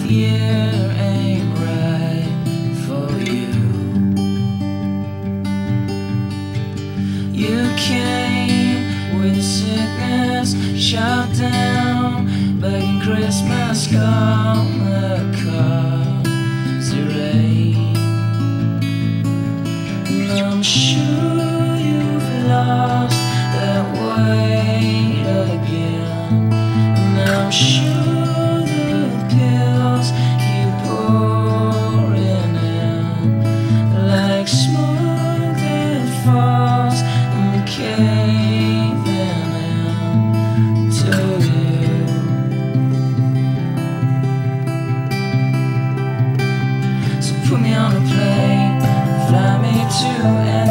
year ain't right for you. You came with sickness, shut down, begging Christmas come the commiserate. And I'm sure you've lost that weight again, and I'm sure the pills keep pouring in like smoke that falls and caving in to you. So put me on a plane, fly me to